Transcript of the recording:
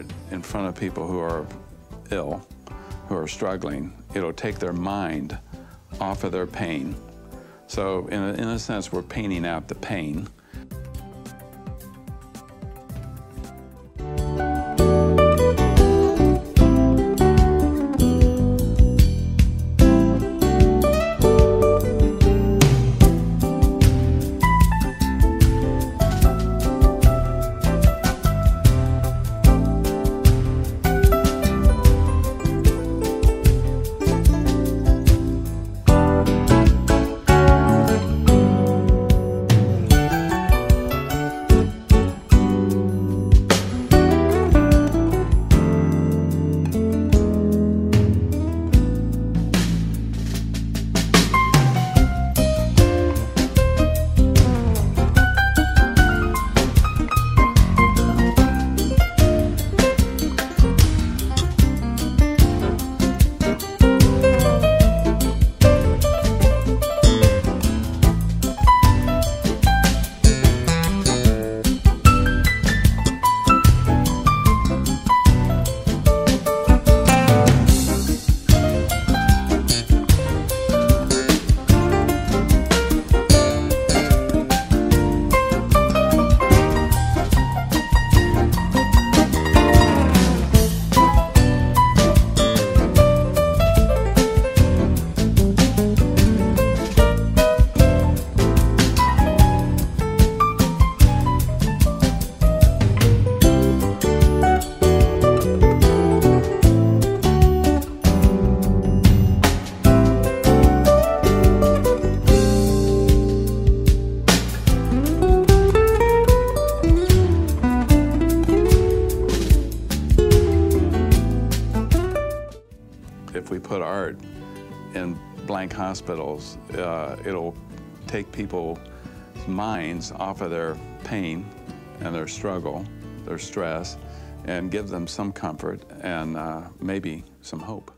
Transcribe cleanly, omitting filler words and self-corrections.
in front of people who are ill, who are struggling, it'll take their mind off of their pain. So in a sense, we're painting out the pain. If we put art in blank hospitals, it'll take people's minds off of their pain and their struggle, their stress, and give them some comfort and maybe some hope.